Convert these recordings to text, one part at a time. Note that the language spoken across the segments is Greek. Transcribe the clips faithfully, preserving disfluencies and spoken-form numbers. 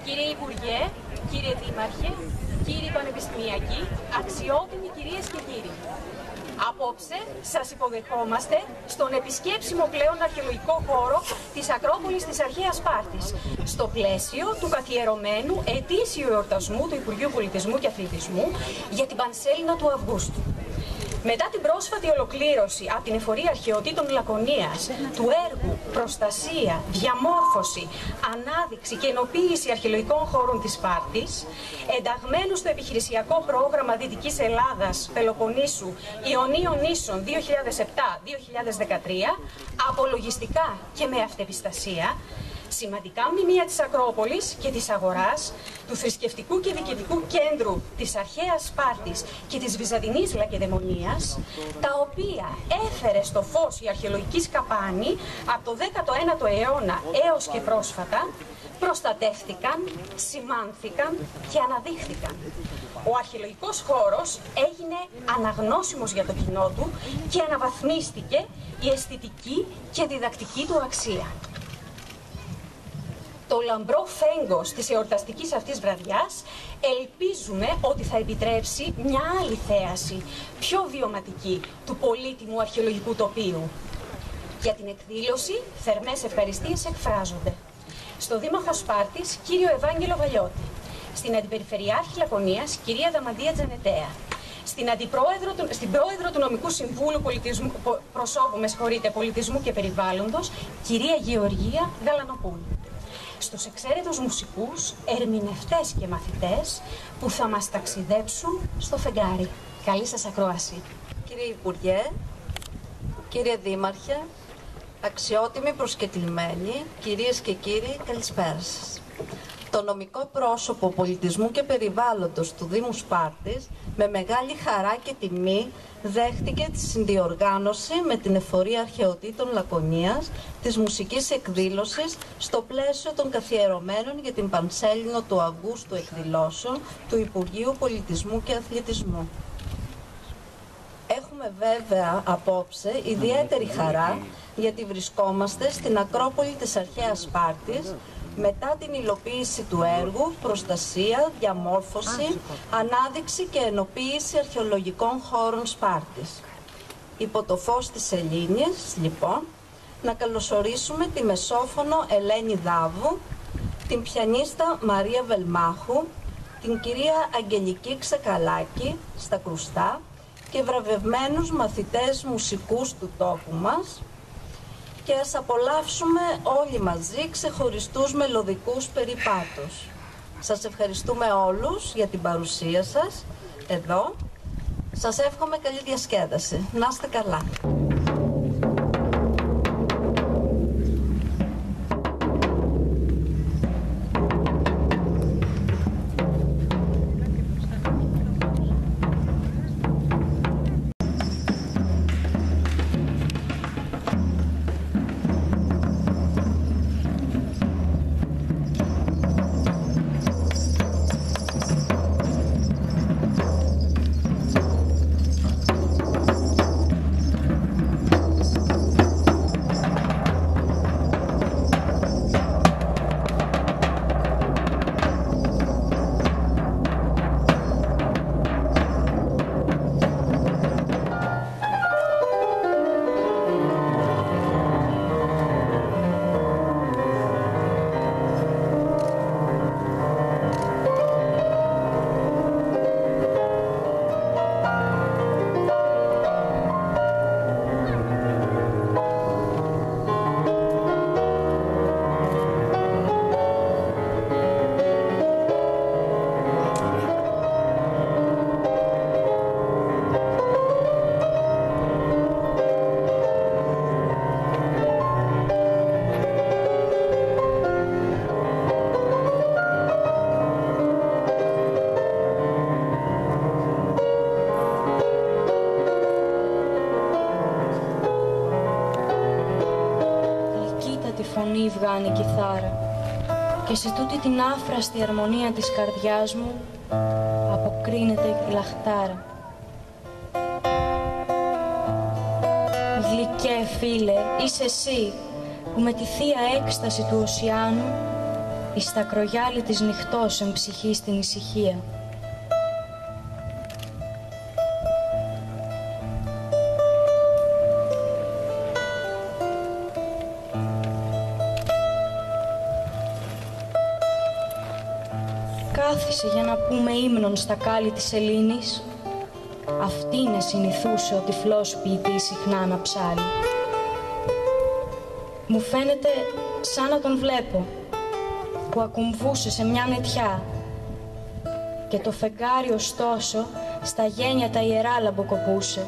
Κύριε Υπουργέ, κύριε Δήμαρχε, κύριοι πανεπιστημιακοί, αξιότιμοι κυρίες και κύριοι. Απόψε σας υποδεχόμαστε στον επισκέψιμο πλέον αρχαιολογικό χώρο της Ακρόπολης της Αρχαίας Σπάρτης, στο πλαίσιο του καθιερωμένου ετήσιου εορτασμού του Υπουργείου Πολιτισμού και Αθλητισμού για την Πανσέλινο του Αυγούστου. Μετά την πρόσφατη ολοκλήρωση από την Εφορία Αρχαιοτήτων Λακωνίας του έργου «Προστασία, διαμόρφωση, ανάδειξη και ενοποίηση αρχαιολογικών χώρων της Σπάρτης», ενταγμένου στο επιχειρησιακό πρόγραμμα Δυτικής Ελλάδας Πελοποννήσου Ιωνίων Νήσων δύο χιλιάδες επτά με δύο χιλιάδες δεκατρία, απολογιστικά και με αυτεπιστασία, σημαντικά μνημεία της Ακρόπολης και της Αγοράς, του θρησκευτικού και διοικητικού κέντρου της Αρχαίας Σπάρτης και της Βυζαντινής Λακεδαιμονίας, τα οποία έφερε στο φως η αρχαιολογική σκαπάνη από το δέκατο ένατο αιώνα έως και πρόσφατα, προστατεύτηκαν, σημάνθηκαν και αναδείχθηκαν. Ο αρχαιολογικός χώρος έγινε αναγνώσιμος για το κοινό του και αναβαθμίστηκε η αισθητική και διδακτική του αξία. Το λαμπρό φέγγος της εορταστικής αυτής βραδιάς ελπίζουμε ότι θα επιτρέψει μια άλλη θέαση, πιο βιωματική, του πολύτιμου αρχαιολογικού τοπίου. Για την εκδήλωση, θερμές ευχαριστίες εκφράζονται στο Δήμαρχο Σπάρτης, κύριο Ευάγγελο Βαλιώτη, στην Αντιπεριφερειάρχη Λακωνίας, κυρία Δαμαντία Τζανετέα, στην, Αντιπρόεδρο, στην Πρόεδρο του Νομικού Συμβούλου Πολιτισμού, Προσώπου με συγχωρείτε, Πολιτισμού και Περιβάλλοντος, κυρία Γεωργία Γαλανοπούλου, στους εξαίρετους μουσικούς, ερμηνευτές και μαθητές που θα μας ταξιδέψουν στο φεγγάρι. Καλή σας ακρόαση. Κύριε Υπουργέ, κύριε Δήμαρχε, αξιότιμοι προσκεκλημένοι, κυρίες και κύριοι, καλησπέρα σας. Το νομικό πρόσωπο πολιτισμού και περιβάλλοντος του Δήμου Σπάρτης με μεγάλη χαρά και τιμή δέχτηκε τη συνδιοργάνωση με την Εφορία Αρχαιοτήτων Λακωνίας της μουσικής εκδήλωσης στο πλαίσιο των καθιερωμένων για την Πανσέλινο του Αυγούστου εκδηλώσεων του Υπουργείου Πολιτισμού και Αθλητισμού. Έχουμε βέβαια απόψε ιδιαίτερη χαρά γιατί βρισκόμαστε στην Ακρόπολη της Αρχαίας Σπάρτης μετά την υλοποίηση του έργου «Προστασία, διαμόρφωση, ανάδειξη και ενοποίηση αρχαιολογικών χώρων Σπάρτης». Υπό το φως της Ελλήνης, λοιπόν, να καλωσορίσουμε τη μεσόφωνο Ελένη Δάβου, την πιανίστα Μαρία Βελμάχου, την κυρία Αγγελική Ξεκαλάκη στα κρουστά και βραβευμένους μαθητές μουσικούς του τόπου μας, και ας απολαύσουμε όλοι μαζί ξεχωριστούς μελωδικούς περιπάτους. Σας ευχαριστούμε όλους για την παρουσία σας εδώ. Σας εύχομαι καλή διασκέδαση. Να είστε καλά. φωνή βγάνει κιθάρα και σε τούτη την άφραστη αρμονία της καρδιάς μου αποκρίνεται η λαχτάρα. Γλυκέ φίλε, είσαι εσύ που με τη θεία έκσταση του ωσιάνου εις τα κρογιάλι της νυχτός εν ψυχή στην ησυχία. Κάθισε για να πούμε ύμνον στα κάλλη της σελήνης. Αυτήνε συνηθούσε ο τυφλός ποιητής συχνά να ψάλει. Μου φαίνεται σαν να τον βλέπω, που ακουμβούσε σε μια νετιά και το φεγγάρι ωστόσο στα γένια τα ιερά λαμποκοπούσε.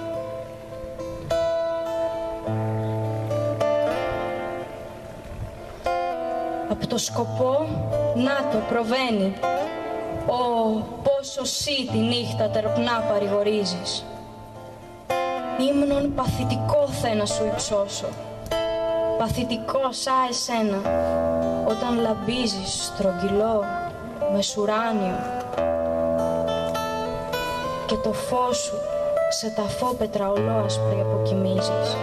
Απ' το σκοπό, να το προβαίνει. Ω, πόσο σύ τη νύχτα τερπνά παρηγορίζεις. Ύμνον παθητικό θε να σου υψώσω, παθητικό σαν εσένα, όταν λαμπίζεις στρογγυλό, μεσουράνιο και το φως σου σε ταφόπετρα ολόασπρη αποκοιμίζεις.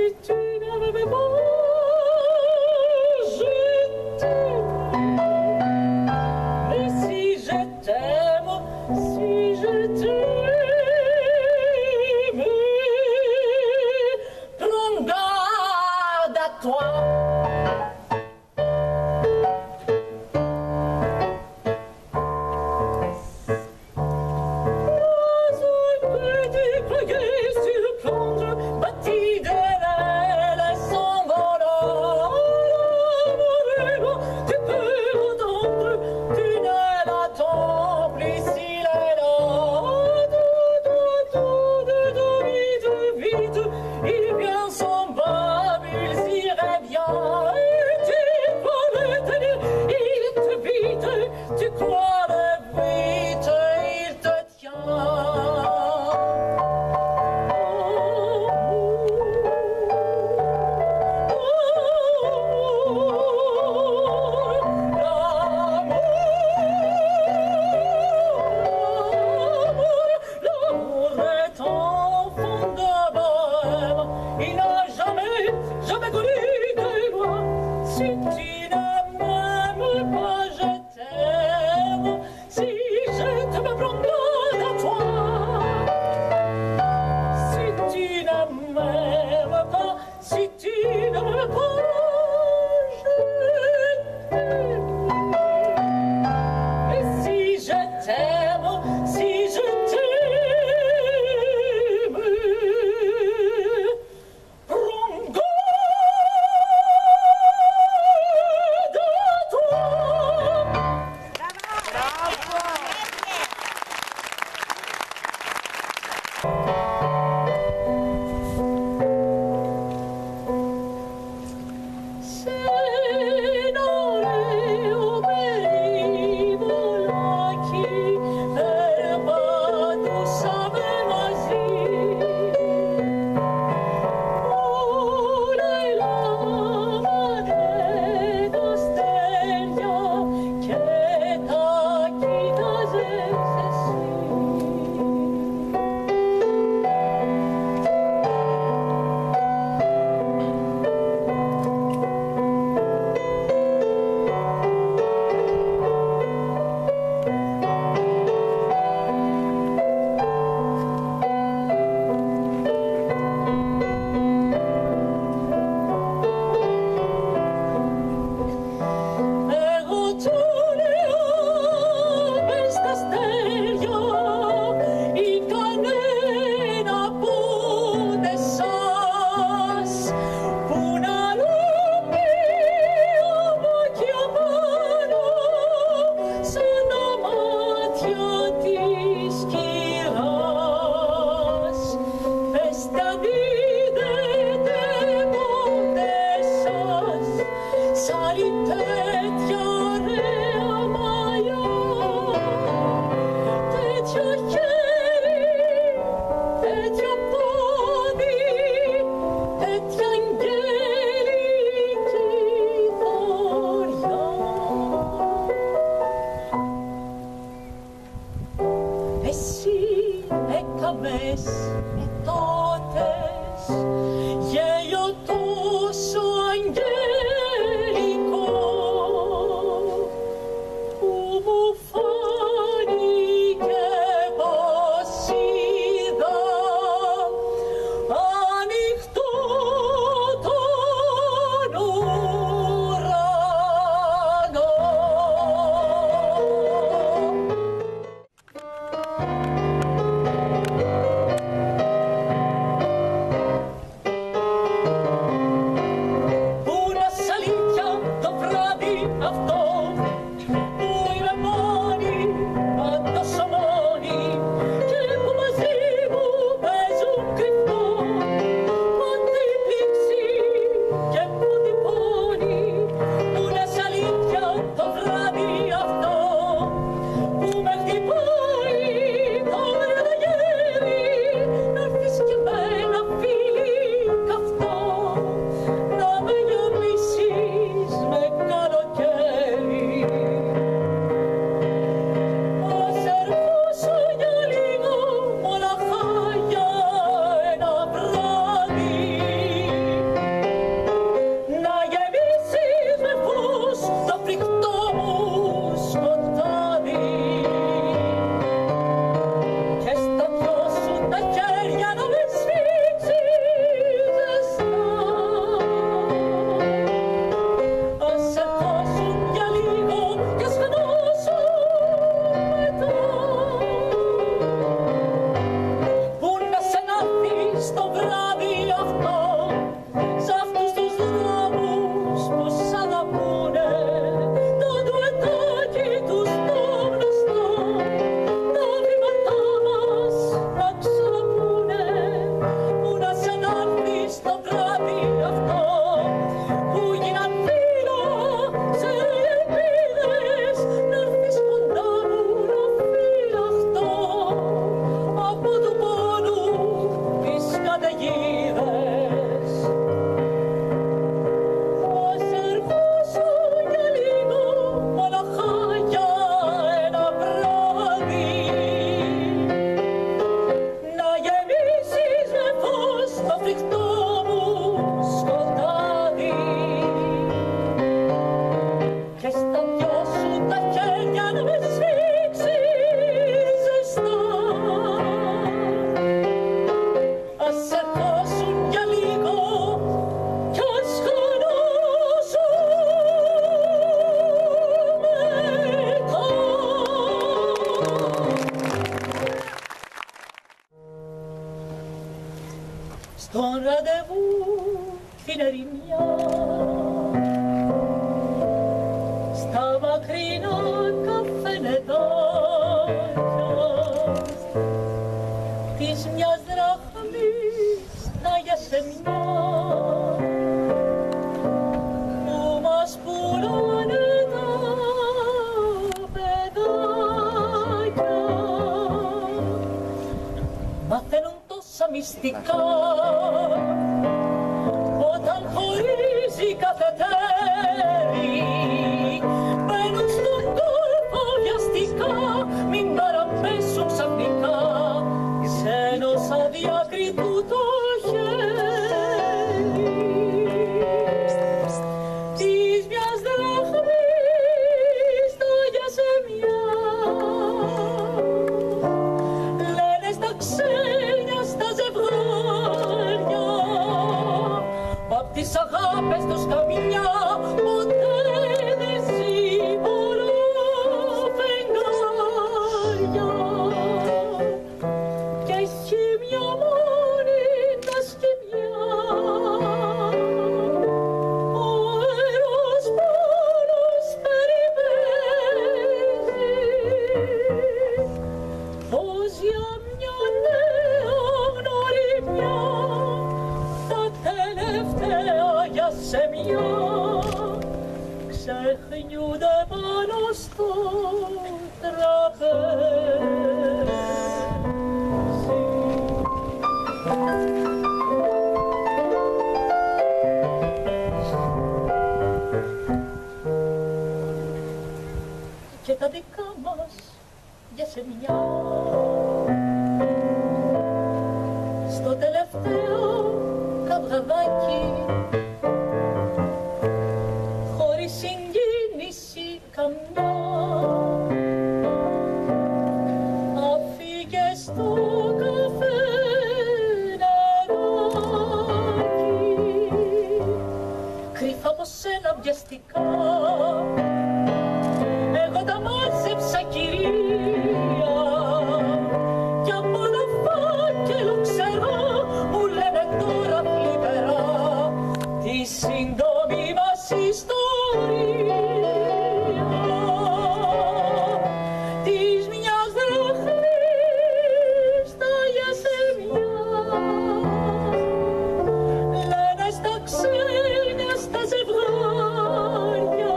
tu n'avais pas, je t'aime. Mais si je t'aime, si je t'aime, prends garde à toi. Il vient son bas, il irait bien. στο βράδυ αυτό που γίναν φίλο σε ελπίδες να έρθεις κοντά μου να φυλαχτώ από του πόνου τις καταιγίδες. Ας ερχόσω για λίγο μοναχά για ένα βράδυ να γεμίσεις με φως το φρικτό μου σκοτάδι και στα δυο σου τα χέρια να με σφίξεις ζεστά. Ας ερχόσουν για λίγο κι ας χανώσουν μετά. Στον ραντεβού την ερημιά, στα μακρινά καφενεδάκια της μιας δραχμής τα γιασεμιά που μας πουλάνε τα παιδάκια. Μαθαίνουν τόσα μυστικά όταν χωρίζει κάθε τέρι. Μπαίνουν στον κόλπο βιαστικά, μην παραπέσουν ξαφνικά σε ενός αδιακριτού το χέρι. Της μιας δραχμής τα γιασεμιά λένε στα ξένια, στα ζευγάρια, που απ' τις αγάπες τους καμιά ποτέ δεν σίγουρο φεγγάρια. Και έχει μια μόνη τα σκοιμιά, ο αέρος πόνος περιπέζει, πως για μια νέα γνωριμιά τα τελευταία γιασεμιά ξεχνιούνται πάνω στο τραπέζι. Και τα δικά μας γιασεμιά στο τελευταίο καυγαδάκι χωρίς συγκίνηση καμιά αφήγε στο καφέ νεράκι κρύφα από σένα βιαστικά. Εγώ τα μάζεψα κυρία κι από ένα φάκελο ξερά μου λένε τώρα φλιπερά τη σύντομη μας ιστορία της μιας δραχμής τα γιασεμιά λένε στα ξένια, στα ζευγάρια,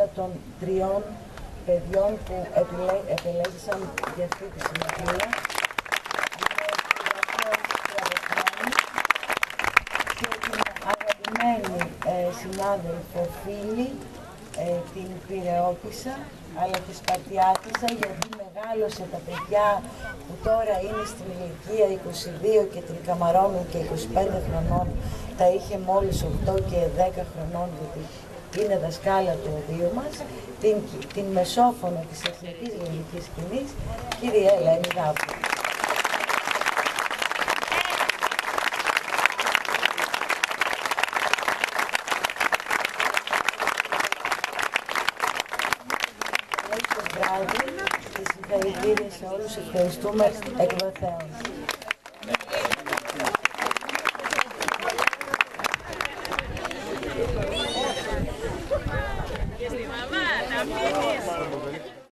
των τριών παιδιών που επιλέ, επελέγησαν για αυτή τη συμμετρία. Και την αγαπημένη ε, συνάδελφο φίλη, ε, την Πειραιώτισσα, αλλά τη Σπαρτιάτισσα, γιατί μεγάλωσε τα παιδιά που τώρα είναι στην ηλικία είκοσι δύο και τρικαμαρώνουν και είκοσι πέντε χρονών, τα είχε μόλις οκτώ και δέκα χρονών, γιατί είναι δασκάλα του οδείου μας, την, την μεσόφωνο της εθνικής ελληνικής σκηνής, κυρία Ελένη Δάφου. Βράδυ και συγχαρητήρια σε όλους, ευχαριστούμε εκ βαθέως.